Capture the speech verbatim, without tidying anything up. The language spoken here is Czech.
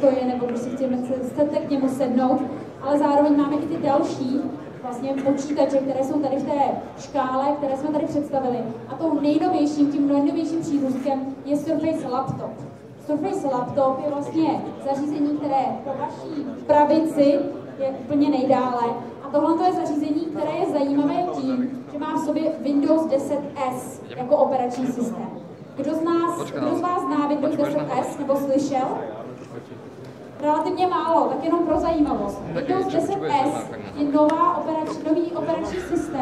postoje, nebo prostě chceme, chcete k němu sednout, ale zároveň máme i ty další vlastně počítače, které jsou tady v té škále, které jsme tady představili. A tou nejnovějším, tím nejnovějším přírůstkem je Surface Laptop. Surface Laptop je vlastně zařízení, které po vaší pravici je úplně nejdále. A tohle je zařízení, které je zajímavé tím, že má v sobě Windows deset S jako operační systém. Kdo z, nás, kdo z vás zná Windows deset S nebo slyšel? Relativně málo, tak jenom pro zajímavost. Windows deset S je nová operační, nový operační systém.